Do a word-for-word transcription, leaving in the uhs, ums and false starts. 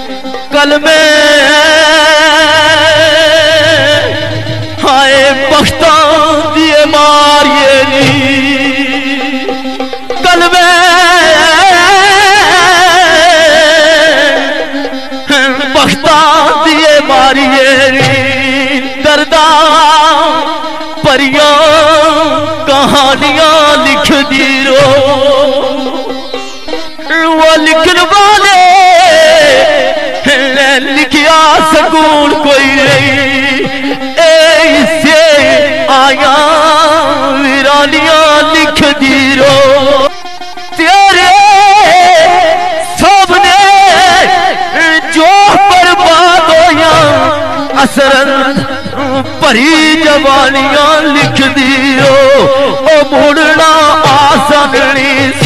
कलमे हाय बख्ता दिए मारिए नी कलमे बख्ता दिए मारिए नी दर्दा परियां कहानियां लिख दी रो वो लिखन वाले लिखिया सकून कोई नहीं ऐसे आया वीरानियां लिख दी रो तेरे सबने जो बर्बाद होया असरन भरी जवानियां लिख दी रो ओ मुड़ना आसन नहीं